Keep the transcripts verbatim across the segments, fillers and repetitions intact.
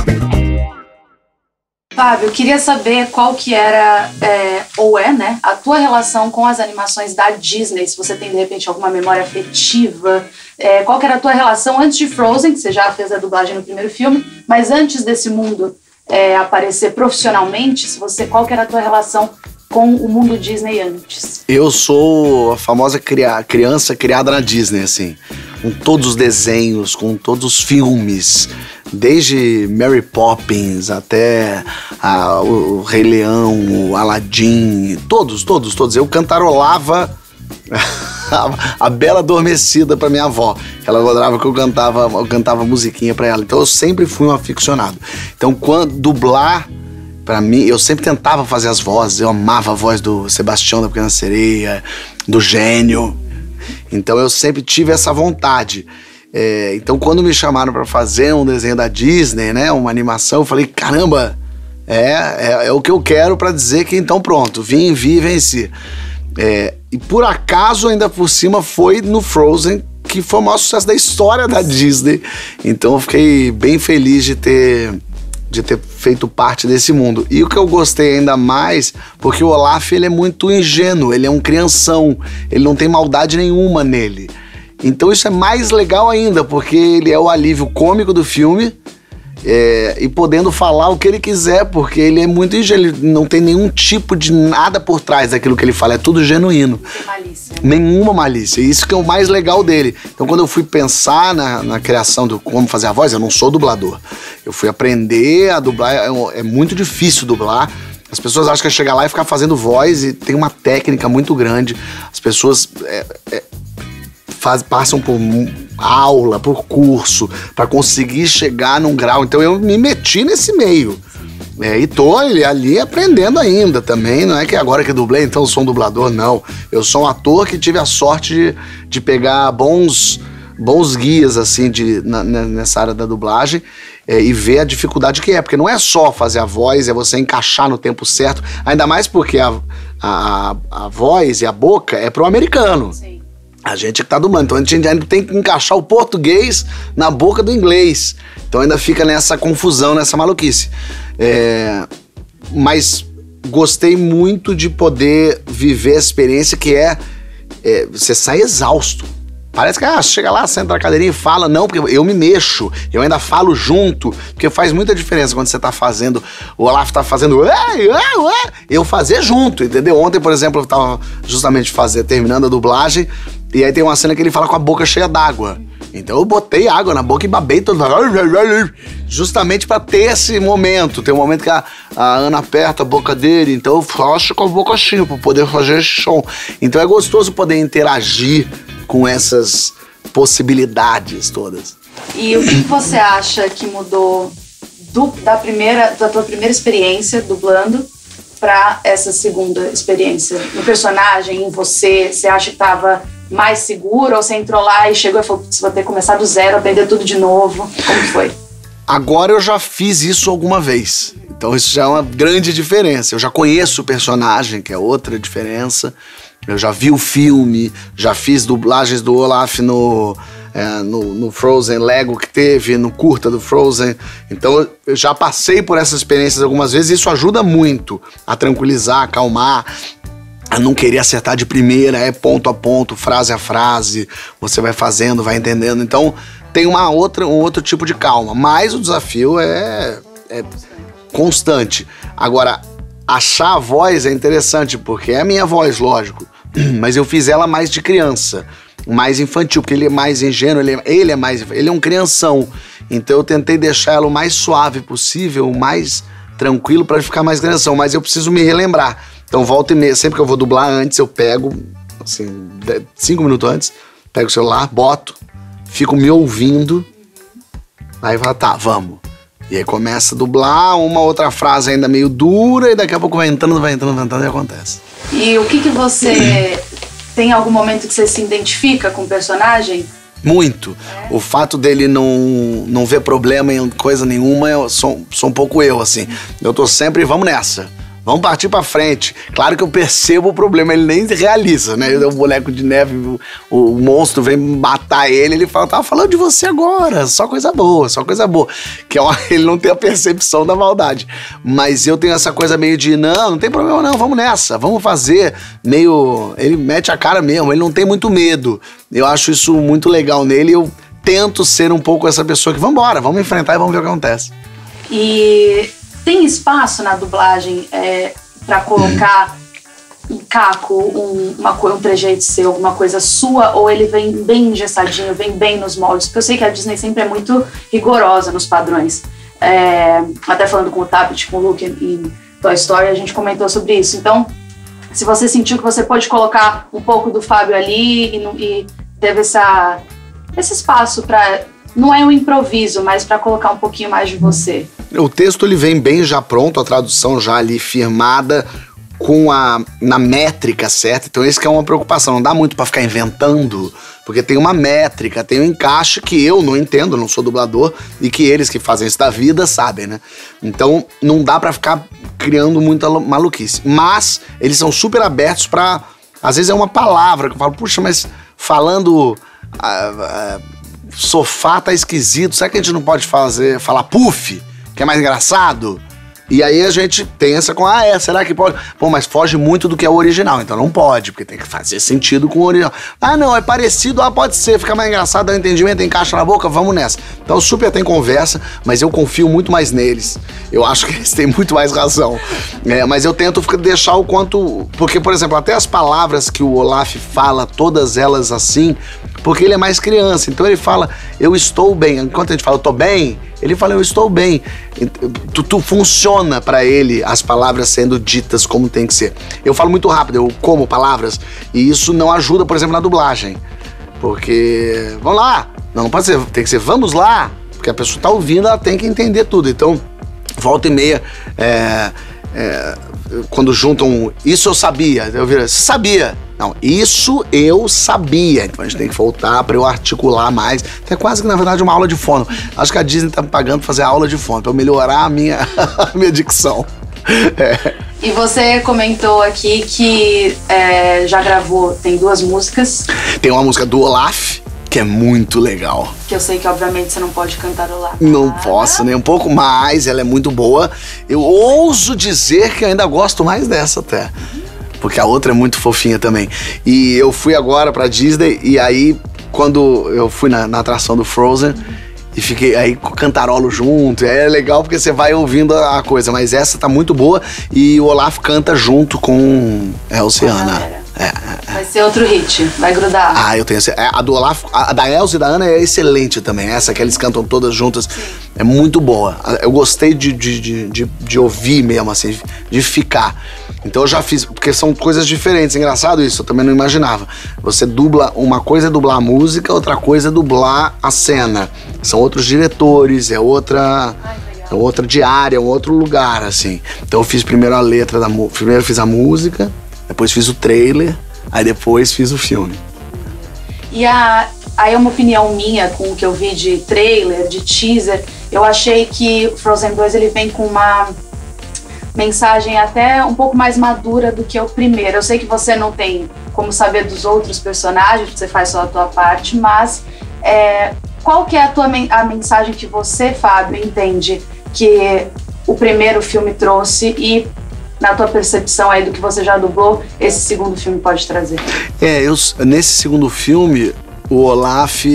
Fábio, eu queria saber qual que era, é, ou é, né, a tua relação com as animações da Disney, se você tem, de repente, alguma memória afetiva, é, qual que era a tua relação antes de Frozen, que você já fez a dublagem no primeiro filme, mas antes desse mundo é, aparecer profissionalmente, se você, qual que era a tua relação com o mundo Disney antes? Eu sou a famosa cria- criança criada na Disney, assim, com todos os desenhos, com todos os filmes, desde Mary Poppins até a, o, o Rei Leão, o Aladdin, todos, todos, todos. Eu cantarolava a, a Bela Adormecida pra minha avó. Ela adorava que eu cantava, eu cantava musiquinha pra ela. Então eu sempre fui um aficionado. Então quando dublar, pra mim, eu sempre tentava fazer as vozes. Eu amava a voz do Sebastião da Pequena Sereia, do Gênio. Então eu sempre tive essa vontade. É, então quando me chamaram para fazer um desenho da Disney, né, uma animação, eu falei, caramba, é, é, é o que eu quero para dizer que então pronto, vim, vi e venci. É, e por acaso, ainda por cima, foi no Frozen, que foi o maior sucesso da história da Disney. Então eu fiquei bem feliz de ter, de ter feito parte desse mundo. E o que eu gostei ainda mais, porque o Olaf, ele é muito ingênuo, ele é um crianção, ele não tem maldade nenhuma nele. Então isso é mais legal ainda, porque ele é o alívio cômico do filme, é, e podendo falar o que ele quiser, porque ele é muito ingênuo, ele não tem nenhum tipo de nada por trás daquilo que ele fala, é tudo genuíno. Não tem malícia. Nenhuma malícia, isso que é o mais legal dele. Então quando eu fui pensar na, na criação do como fazer a voz, eu não sou dublador, eu fui aprender a dublar, é, é muito difícil dublar. As pessoas acham que é chegar lá e ficar fazendo voz, e tem uma técnica muito grande. As pessoas é, é, faz, passam por aula, por curso, para conseguir chegar num grau. Então eu me meti nesse meio. É, e tô ali aprendendo ainda também. Não é que agora que dublei, então eu sou um dublador, não. Eu sou um ator que tive a sorte de, de pegar bons, bons guias assim, de, na, nessa área da dublagem. É, e ver a dificuldade que é, porque não é só fazer a voz, é você encaixar no tempo certo, ainda mais porque a, a, a voz e a boca é pro americano. Sim. A gente que tá dublando, então a gente ainda tem que encaixar o português na boca do inglês, então ainda fica nessa confusão, nessa maluquice. É, mas gostei muito de poder viver a experiência que é, é você sai exausto. Parece que, ah, chega lá, senta na cadeirinha e fala. Não, porque eu me mexo, eu ainda falo junto, porque faz muita diferença quando você tá fazendo, o Olaf tá fazendo, ei, ei, ei, eu fazer junto, entendeu? Ontem, por exemplo, eu tava justamente fazer, terminando a dublagem, e aí tem uma cena que ele fala com a boca cheia d'água. Então eu botei água na boca e babei todo, justamente pra ter esse momento. Tem um momento que a, a Ana aperta a boca dele, então eu faço com a boca assim, pra poder fazer esse som. Então é gostoso poder interagir com essas possibilidades todas. E o que você acha que mudou do, da, primeira, da tua primeira experiência dublando para essa segunda experiência? No personagem, em você, você acha que estava mais seguro, ou você entrou lá e chegou e falou, você vai ter que começar do zero, aprender tudo de novo? Como foi? Agora eu já fiz isso alguma vez, então isso já é uma grande diferença. Eu já conheço o personagem, que é outra diferença. Eu já vi o filme, já fiz dublagens do Olaf no, é, no, no Frozen Lego que teve, no curta do Frozen. Então eu já passei por essas experiências algumas vezes e isso ajuda muito a tranquilizar, acalmar, a não querer acertar de primeira, é ponto a ponto, frase a frase, você vai fazendo, vai entendendo. Então tem uma outra, um outro tipo de calma, mas o desafio é, é constante. Agora, achar a voz é interessante, porque é a minha voz, lógico, mas eu fiz ela mais de criança, mais infantil, porque ele é mais ingênuo, ele é, ele é mais, ele é um crianção, então eu tentei deixar ela o mais suave possível, o mais tranquilo para ficar mais crianção, mas eu preciso me relembrar. Então volta e meia, sempre que eu vou dublar antes, eu pego, assim, cinco minutos antes, pego o celular, boto, fico me ouvindo, aí fala, tá, vamos. E aí começa a dublar, uma outra frase ainda meio dura, e daqui a pouco vai entrando, vai entrando, vai entrando e acontece. E o que que você... tem algum momento que você se identifica com o personagem? Muito. É. O fato dele não, não ver problema em coisa nenhuma, eu sou, sou um pouco eu, assim. Eu tô sempre, vamos nessa. vamos partir pra frente. Claro que eu percebo o problema, ele nem realiza, né? O boneco de neve, o, o monstro vem matar ele, ele fala, tava falando de você agora, só coisa boa, só coisa boa. Que é uma, ele não tem a percepção da maldade. Mas eu tenho essa coisa meio de, não, não tem problema não, vamos nessa, vamos fazer. Meio, ele mete a cara mesmo, ele não tem muito medo. Eu acho isso muito legal nele, eu tento ser um pouco essa pessoa que, vambora, vamos enfrentar e vamos ver o que acontece. E tem espaço na dublagem é, pra colocar em caco um, uma, um trejeito seu, alguma coisa sua, ou ele vem bem engessadinho, vem bem nos moldes? Porque eu sei que a Disney sempre é muito rigorosa nos padrões. É, até falando com o Tappet, com o Luke em Toy Story, a gente comentou sobre isso. Então, se você sentiu que você pode colocar um pouco do Fábio ali e, e teve essa, esse espaço para... Não é um improviso, mas para colocar um pouquinho mais de você. O texto ele vem bem já pronto, a tradução já ali firmada, com a na métrica certa. Então isso que é uma preocupação, não dá muito para ficar inventando, porque tem uma métrica, tem um encaixe que eu não entendo, não sou dublador, e que eles que fazem isso da vida sabem, né? Então não dá para ficar criando muita maluquice. Mas eles são super abertos para, às vezes é uma palavra que eu falo, puxa, mas falando... Uh, uh, sofá tá esquisito, será que a gente não pode fazer, falar puff, que é mais engraçado? E aí a gente pensa com, ah, é, será que pode? Pô, mas foge muito do que é o original, então não pode, porque tem que fazer sentido com o original. Ah, não, é parecido, ah, pode ser, fica mais engraçado, dá um entendimento, encaixa na boca, vamos nessa. Então super tem conversa, mas eu confio muito mais neles. Eu acho que eles têm muito mais razão. É, mas eu tento deixar o quanto... Porque, por exemplo, até as palavras que o Olaf fala, todas elas assim, porque ele é mais criança, então ele fala, eu estou bem. Enquanto a gente fala, eu tô bem, ele fala, eu estou bem. Tu, tu funciona pra ele as palavras sendo ditas como tem que ser. Eu falo muito rápido, eu como palavras, e isso não ajuda, por exemplo, na dublagem. Porque, vamos lá, não, não pode ser, tem que ser, vamos lá, porque a pessoa tá ouvindo, ela tem que entender tudo. Então, volta e meia, é, é, quando juntam, isso eu sabia, eu viro, sabia. Não, isso eu sabia. Então a gente tem que voltar para eu articular mais. É quase que, na verdade, uma aula de fono. Acho que a Disney tá me pagando pra fazer aula de fono, pra eu melhorar a minha, a minha dicção. É. E você comentou aqui que é, já gravou, tem duas músicas. Tem uma música do Olaf, que é muito legal. Que eu sei que, obviamente, você não pode cantarolar. Não posso, nem um pouco mais, ela é muito boa. Eu ouso dizer que eu ainda gosto mais dessa até. Porque a outra é muito fofinha também. E eu fui agora pra Disney, e aí, quando eu fui na, na atração do Frozen, e fiquei aí com o cantarolo junto, é legal porque você vai ouvindo a coisa, mas essa tá muito boa, e o Olaf canta junto com Elsa e Anna. É, é, é. Vai ser outro hit, vai grudar. Ah, eu tenho essa. A do Olaf, a da Elsa e da Anna é excelente também. Essa que eles cantam todas juntas. Sim. É muito boa. Eu gostei de, de, de, de, de ouvir mesmo, assim, de ficar. Então eu já fiz, porque são coisas diferentes. Engraçado isso, eu também não imaginava. Você dubla, uma coisa é dublar a música, outra coisa é dublar a cena. São outros diretores, é outra. Ai, é outra diária, é um outro lugar, assim. Então eu fiz primeiro a letra da música. Primeiro eu fiz a música. Depois fiz o trailer, aí depois fiz o filme. E a, aí é uma opinião minha com o que eu vi de trailer, de teaser. Eu achei que o Frozen dois ele vem com uma mensagem até um pouco mais madura do que o primeiro. Eu sei que você não tem como saber dos outros personagens, você faz só a tua parte, mas é, qual que é a, tua, a mensagem que você, Fábio, entende que o primeiro filme trouxe e, na tua percepção aí do que você já dublou, esse segundo filme pode trazer? É, eu, nesse segundo filme, o Olaf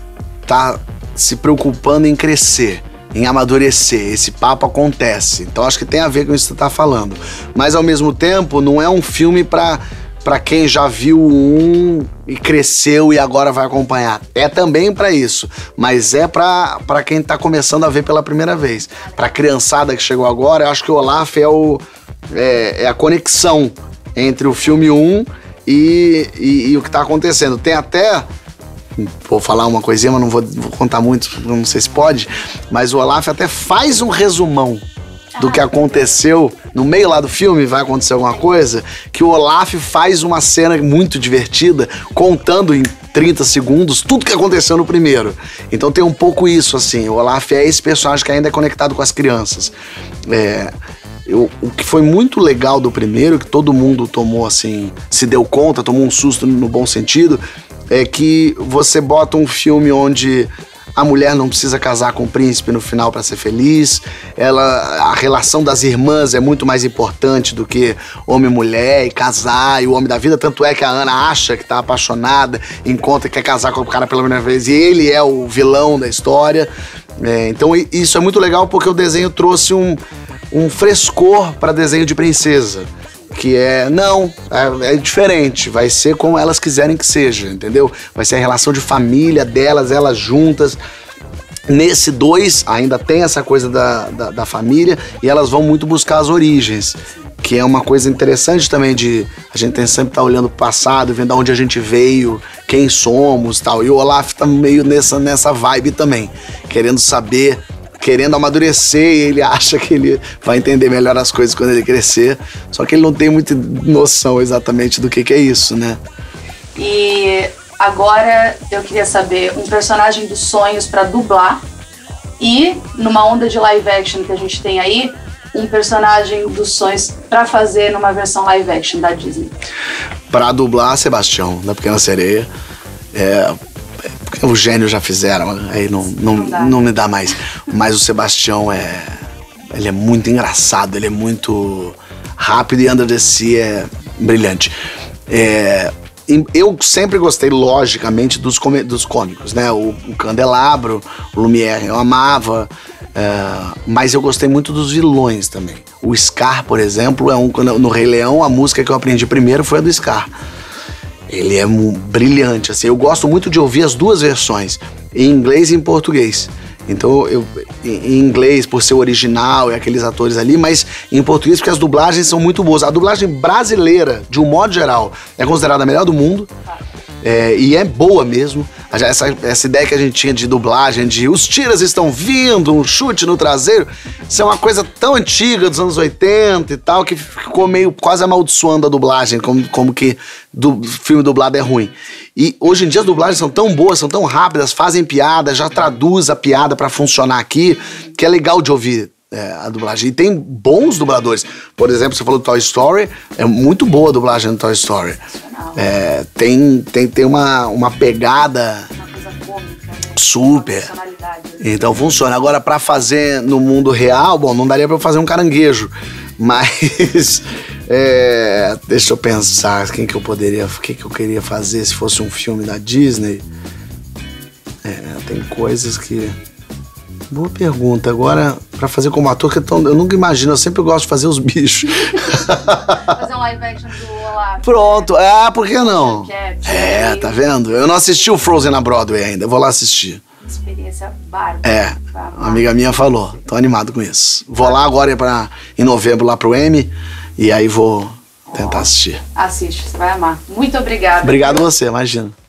tá se preocupando em crescer, em amadurecer. Esse papo acontece. Então acho que tem a ver com isso que você tá falando. Mas ao mesmo tempo, não é um filme pra, pra quem já viu um e cresceu e agora vai acompanhar. É também pra isso, mas é pra, pra quem tá começando a ver pela primeira vez. Pra criançada que chegou agora, eu acho que o Olaf é o... É, é a conexão entre o filme um e, e, e o que tá acontecendo. Tem até, vou falar uma coisinha, mas não vou, vou contar muito, não sei se pode, mas o Olaf até faz um resumão do que aconteceu no meio lá do filme, vai acontecer alguma coisa, que o Olaf faz uma cena muito divertida, contando em trinta segundos tudo que aconteceu no primeiro. Então tem um pouco isso, assim, o Olaf é esse personagem que ainda é conectado com as crianças. É... eu, o que foi muito legal do primeiro, que todo mundo tomou assim, se deu conta, tomou um susto no bom sentido, é que você bota um filme onde a mulher não precisa casar com o príncipe no final para ser feliz. Ela, a relação das irmãs é muito mais importante do que homem e mulher, e casar, e o homem da vida. Tanto é que a Ana acha que tá apaixonada, encontra que quer casar com o cara pela primeira vez, e ele é o vilão da história. É, então isso é muito legal porque o desenho trouxe um, um frescor para desenho de princesa. Que é, não, é, é diferente, vai ser como elas quiserem que seja, entendeu? Vai ser a relação de família delas, elas juntas. Nesse dois ainda tem essa coisa da, da, da família e elas vão muito buscar as origens, que é uma coisa interessante também de a gente tem sempre estar tá olhando pro passado, vendo de onde a gente veio, quem somos e tal. E o Olaf tá meio nessa, nessa vibe também, querendo saber, querendo amadurecer, e ele acha que ele vai entender melhor as coisas quando ele crescer, só que ele não tem muita noção exatamente do que, que é isso, né? E agora eu queria saber um personagem dos sonhos pra dublar e, numa onda de live action que a gente tem aí, um personagem dos sonhos pra fazer numa versão live action da Disney. Pra dublar, Sebastião, da Pequena Sereia. É... O gênio já fizeram, aí não, não, não, não me dá mais. Mas o Sebastião é... Ele é muito engraçado, ele é muito rápido e Under the Sea é brilhante. É, eu sempre gostei, logicamente, dos, com, dos cômicos, né? O, o Candelabro, o Lumière, eu amava. É, mas eu gostei muito dos vilões também. O Scar, por exemplo, é um, no Rei Leão, a música que eu aprendi primeiro foi a do Scar. Ele é brilhante, assim, eu gosto muito de ouvir as duas versões, em inglês e em português. Então, eu, em inglês, por ser original e aqueles atores ali, mas em português, porque as dublagens são muito boas. A dublagem brasileira, de um modo geral, é considerada a melhor do mundo, é, e é boa mesmo. Essa, essa ideia que a gente tinha de dublagem, de os tiras estão vindo, um chute no traseiro, isso é uma coisa tão antiga, dos anos oitenta e tal, que ficou meio quase amaldiçoando a dublagem, como, como que do, filme dublado é ruim. E hoje em dia as dublagens são tão boas, são tão rápidas, fazem piada, já traduz a piada pra funcionar aqui, que é legal de ouvir. É, a dublagem. E tem bons dubladores. Por exemplo, você falou do Toy Story, é muito boa a dublagem do Toy Story. É, tem, tem, tem uma, uma pegada uma coisa cômica, né? Super. Então funciona. Agora, pra fazer no mundo real, bom, não daria pra eu fazer um caranguejo. Mas é, deixa eu pensar quem que eu poderia, o que que eu queria fazer se fosse um filme da Disney. É, tem coisas que... Boa pergunta. Agora, pra fazer como ator, que é tão, eu nunca imagino, eu sempre gosto de fazer os bichos. Fazer um live action do Olaf. Pronto. Ah, por que não? Cat, É, tá vendo? Eu não assisti o Frozen na Broadway ainda, eu vou lá assistir. Experiência bárbara. É, uma amiga minha falou, tô animado com isso. Vou lá agora pra, em novembro lá pro Emmy, e aí vou tentar assistir. Assiste, você vai amar. Muito obrigada. Obrigado a você, imagina.